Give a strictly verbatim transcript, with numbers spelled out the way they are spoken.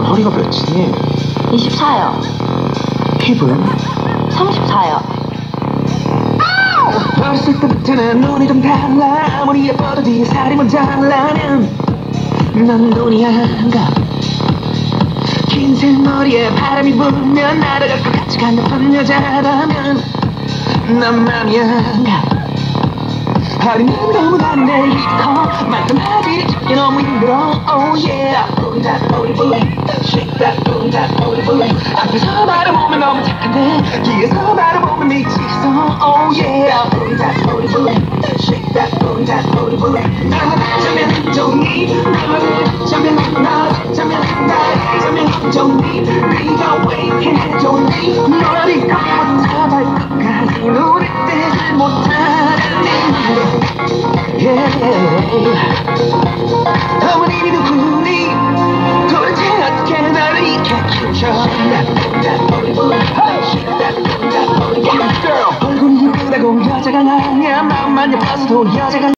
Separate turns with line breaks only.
허리가 몇이니?
이십사요.
힙은?
삼십사요.
어렸을 때부터는 눈이 좀 달라. 아무리 예뻐도 뒤에 살이 모자라면 넌 눈이 안 가. 긴 새머리에 바람이 불면 날아갈 것 같이 강력한 여자라면 난 맘이 안 가. 허리는 너무 단데 커 말끔하지 잡기 너무 힘들어. Oh yeah. Booty that booty booty shake that booty that booty booty. 앞에서 바라보면 너무 착한데 뒤에서 바라보면 미치겠어. Oh yeah. Booty that booty booty shake that booty that booty booty. 나 어쩌면 좋니? 나 어쩌면 나 어쩌면 나 어쩌면 좋니? 네가 왜 이렇게 좋니? 머리가 못하다 끝까지 눈을 떼지 못하니. 어머님이 누구니? 도대체 어떻게 나를 이렇게 키우셔? 얼굴이 예쁘다고 여자가 아니야. 마음만 예뻐서도 여자가